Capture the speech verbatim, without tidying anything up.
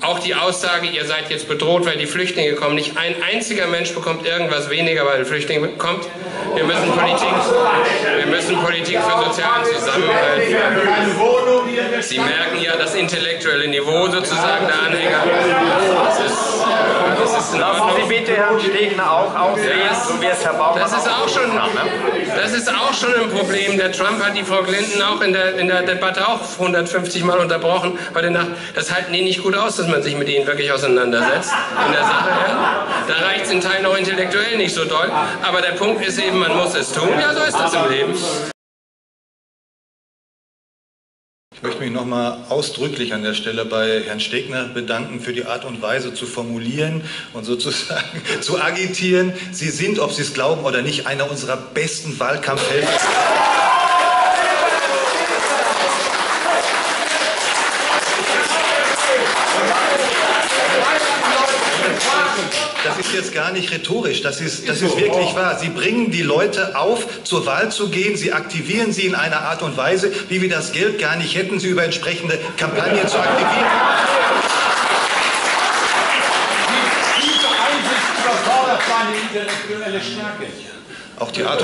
auch die Aussage, ihr seid jetzt bedroht, weil die Flüchtlinge kommen. Nicht ein einziger Mensch bekommt irgendwas weniger, weil ein Flüchtling kommt. Wir müssen Politik, wir müssen Politik für sozialen Zusammenhalt führen. Sie merken ja das intellektuelle Niveau sozusagen der Anhänger. Das ist, das ist in Ordnung. Lassen Sie bitte Herrn Stegner auch ausreden, Ja, so wie es Herr Baumann das ist auch schon, kann, ne? das ist auch schon ein Problem. Der Trump hat die Frau Clinton auch in der, in der Debatte auch hundertfünfzig Mal unterbrochen, weil der nach, das halten die nicht gut aus, dass man sich mit ihnen wirklich auseinandersetzt in der Sache. Ja. Da reicht es in Teilen auch intellektuell nicht so doll, aber der Punkt ist eben, man muss es tun. Ja, so ist das im Leben. Ich möchte mich noch mal ausdrücklich an der Stelle bei Herrn Stegner bedanken für die Art und Weise zu formulieren und sozusagen zu agitieren. Sie sind, ob Sie es glauben oder nicht, einer unserer besten Wahlkampfhelfer. Das ist jetzt gar nicht rhetorisch, das ist, das ist wirklich wahr. Sie bringen die Leute auf, zur Wahl zu gehen, sie aktivieren sie in einer Art und Weise, wie wir das Geld gar nicht hätten, sie über entsprechende Kampagnen zu aktivieren. Diese Einsicht überfordert meine intellektuelle Stärke. Auch die Art